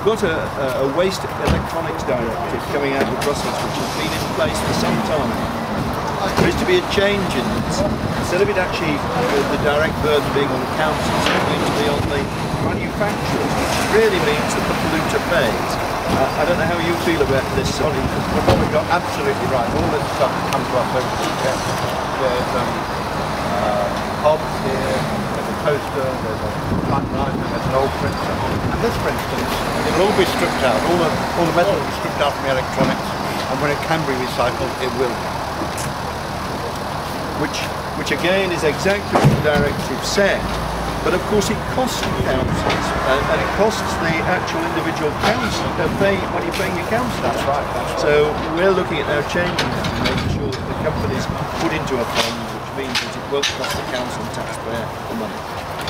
got a waste electronics directive coming out of Brussels, which has been in place for some time. There is to be a change in this. Instead of it actually, the direct burden being on the councils, it's going to be on the manufacturers, which really means that the polluter pays. I don't know how you feel about this, Sonny. Robert got absolutely right. All this stuff comes to us over the weekend. There's hobs here, there's a toaster, there's a typewriter, there's an old printer. And this, for instance, it will all be stripped out. All the metal will be stripped out from the electronics, and when it can be recycled, it will be. Which again is exactly what the directive said, but of course it costs the councils, and it costs the actual individual council when you're paying your council. That's right. So we're looking at now changing that and making sure that the companies put into a fund, which means that it won't cost the council taxpayer the money.